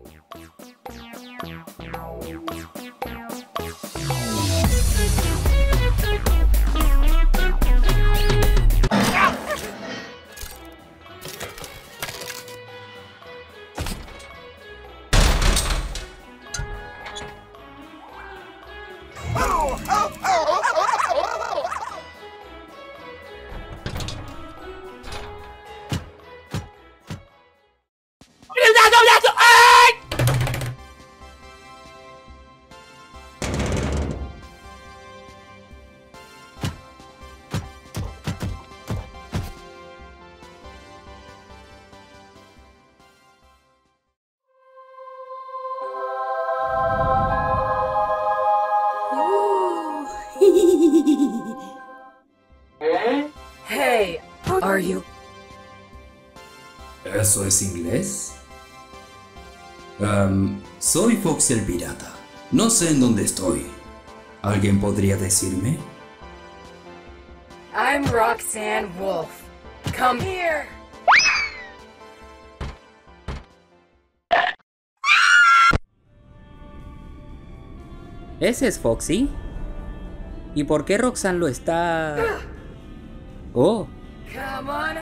Hey, are you? ¿Eso es inglés? Soy Foxy el pirata. No sé en dónde estoy. ¿Alguien podría decirme? I'm Roxanne Wolf. Come here. ¿Ese es Foxy? ¿Y por qué Roxanne lo está...? Oh. Come on